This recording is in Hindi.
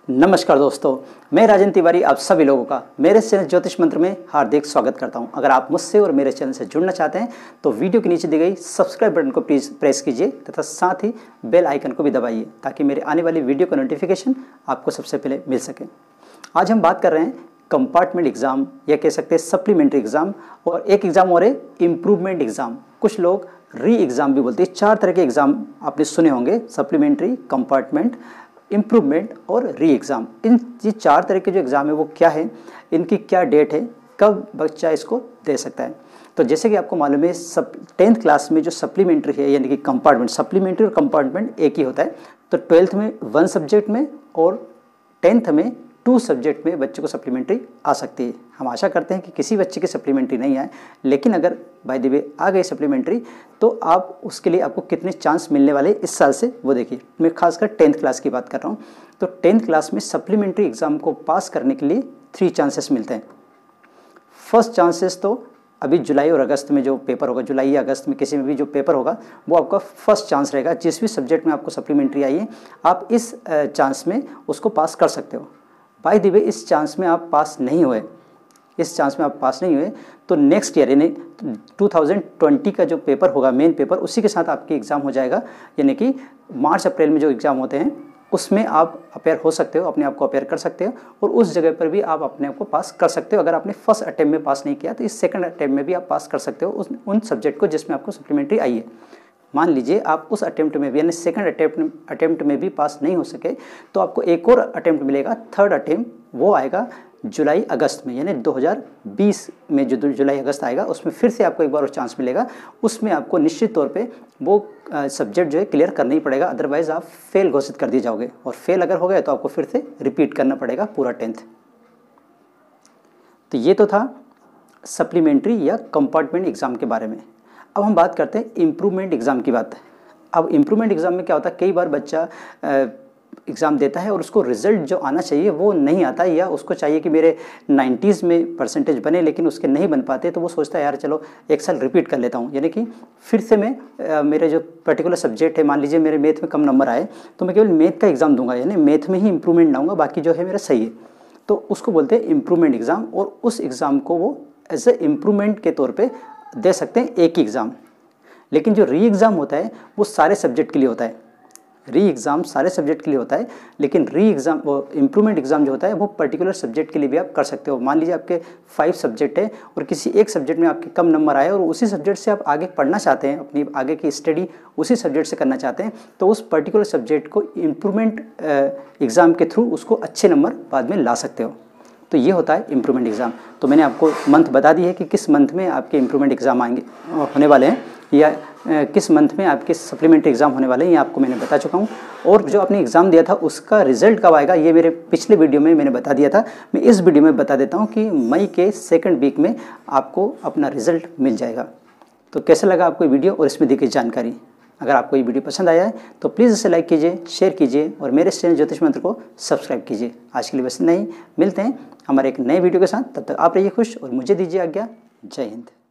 नमस्कार दोस्तों, मैं राजन तिवारी आप सभी लोगों का मेरे चैनल ज्योतिष मंत्र में हार्दिक स्वागत करता हूं। अगर आप मुझसे और मेरे चैनल से जुड़ना चाहते हैं तो वीडियो के नीचे दी गई सब्सक्राइब बटन को प्लीज़ प्रेस कीजिए तथा साथ ही बेल आइकन को भी दबाइए ताकि मेरे आने वाली वीडियो का नोटिफिकेशन आपको सबसे पहले मिल सके। आज हम बात कर रहे हैं कंपार्टमेंट एग्ज़ाम या कह सकते हैं सप्लीमेंट्री एग्ज़ाम, और एक एग्ज़ाम और है इम्प्रूवमेंट एग्ज़ाम। कुछ लोग री एग्ज़ाम भी बोलते हैं। 4 तरह के एग्ज़ाम आपने सुने होंगे, सप्लीमेंट्री, कंपार्टमेंट, इम्प्रूवमेंट और री एग्ज़ाम। ये 4 तरह के जो एग्ज़ाम है वो क्या है, इनकी क्या डेट है, कब बच्चा इसको दे सकता है। तो जैसे कि आपको मालूम है 10th क्लास में जो सप्लीमेंट्री है यानी कि कंपार्टमेंट, सप्लीमेंट्री और कंपार्टमेंट एक ही होता है। तो 12th में 1 सब्जेक्ट में और 10th में 2 सब्जेक्ट में बच्चे को सप्लीमेंट्री आ सकती है। हम आशा करते हैं कि किसी बच्चे की सप्लीमेंट्री नहीं आए, लेकिन अगर बाय द वे आ गई सप्लीमेंट्री तो आप उसके लिए आपको कितने चांस मिलने वाले इस साल से वो देखिए। मैं खासकर 10th क्लास की बात कर रहा हूँ। तो 10th क्लास में सप्लीमेंट्री एग्ज़ाम को पास करने के लिए 3 चांसेस मिलते हैं। फर्स्ट चांसेस तो अभी जुलाई और अगस्त में जो पेपर होगा, जुलाई या अगस्त में किसी में भी जो पेपर होगा वो आपका फर्स्ट चांस रहेगा। जिस भी सब्जेक्ट में आपको सप्लीमेंट्री आई है आप इस चांस में उसको पास कर सकते हो। बाय द वे इस चांस में आप पास नहीं हुए, तो नेक्स्ट ईयर यानी 2020 का जो पेपर होगा मेन पेपर, उसी के साथ आपके एग्ज़ाम हो जाएगा। यानी कि मार्च अप्रैल में जो एग्ज़ाम होते हैं उसमें आप अपेयर हो सकते हो, अपने आप को अपेयर कर सकते हो और उस जगह पर भी आप अपने आप को पास कर सकते हो। अगर आपने फर्स्ट अटेम्प्ट में पास नहीं किया तो इस सेकंड अटेम्प्ट में भी आप पास कर सकते हो उन सब्जेक्ट को जिसमें आपको सप्लीमेंट्री आई है। मान लीजिए आप उस अटेम्प्ट में भी यानी सेकंड अटेम्प्ट में भी पास नहीं हो सके तो आपको एक और अटेम्प्ट मिलेगा, थर्ड अटेम्प्ट, वो आएगा जुलाई अगस्त में, यानी 2020 में जो जुलाई अगस्त आएगा उसमें फिर से आपको एक बार और चांस मिलेगा। उसमें आपको निश्चित तौर पे वो सब्जेक्ट जो है क्लियर करना ही पड़ेगा, अदरवाइज़ आप फेल घोषित कर दिए जाओगे। और फेल अगर हो गए तो आपको फिर से रिपीट करना पड़ेगा पूरा 10th। तो ये तो था सप्लीमेंट्री या कंपार्टमेंट एग्ज़ाम के बारे में। अब हम बात करते हैं इम्प्रूवमेंट एग्ज़ाम की बात। अब इम्प्रूवमेंट एग्ज़ाम में क्या होता है, कई बार बच्चा एग्ज़ाम देता है और उसको रिज़ल्ट जो आना चाहिए वो नहीं आता, या उसको चाहिए कि मेरे 90s में परसेंटेज बने लेकिन उसके नहीं बन पाते, तो वो सोचता है यार चलो एक साल रिपीट कर लेता हूँ। यानी कि फिर से मैं मेरे जो पर्टिकुलर सब्जेक्ट है, मान लीजिए मेरे मैथ में कम नंबर आए तो मैं केवल मैथ का एग्ज़ाम दूंगा, यानी मैथ में ही इंप्रूवमेंट लाऊंगा, बाकी जो है मेरा सही है। तो उसको बोलते हैं इम्प्रूवमेंट एग्ज़ाम, और उस एग्ज़ाम को वो एज ए इम्प्रूवमेंट के तौर पर दे सकते हैं एक ही एग्ज़ाम। लेकिन जो री एग्ज़ाम होता है वो सारे सब्जेक्ट के लिए होता है। री एग्ज़ाम सारे सब्जेक्ट के लिए होता है, लेकिन री एग्ज़ाम वो इम्प्रूवमेंट एग्ज़ाम जो होता है वो पर्टिकुलर सब्जेक्ट के लिए भी आप कर सकते हो। मान लीजिए आपके 5 सब्जेक्ट है और किसी एक सब्जेक्ट में आपके कम नंबर आए और उसी सब्जेक्ट से आप आगे पढ़ना चाहते हैं, अपनी आगे की स्टडी उसी सब्जेक्ट से करना चाहते हैं, तो उस पर्टिकुलर सब्जेक्ट को इम्प्रूवमेंट एग्ज़ाम के थ्रू उसको अच्छे नंबर बाद में ला सकते हो। तो ये होता है इम्प्रूवमेंट एग्ज़ाम। तो मैंने आपको मंथ बता दी है कि किस मंथ में आपके इम्प्रूवमेंट एग्ज़ाम आएंगे होने वाले हैं, या किस मंथ में आपके सप्लीमेंट्री एग्ज़ाम होने वाले हैं, ये आपको मैंने बता चुका हूँ। और जो आपने एग्ज़ाम दिया था उसका रिज़ल्ट कब आएगा ये मेरे पिछले वीडियो में मैंने बता दिया था। मैं इस वीडियो में बता देता हूँ कि मई के 2nd वीक में आपको अपना रिज़ल्ट मिल जाएगा। तो कैसा लगा आपको ये वीडियो और इसमें दी गई जानकारी? अगर आपको ये वीडियो पसंद आया है तो प्लीज़ इसे लाइक कीजिए, शेयर कीजिए और मेरे चैनल ज्योतिष मंत्र को सब्सक्राइब कीजिए। आज के लिए बस नहीं, मिलते हैं हमारे एक नए वीडियो के साथ। तब तक आप रहिए खुश और मुझे दीजिए आज्ञा। जय हिंद।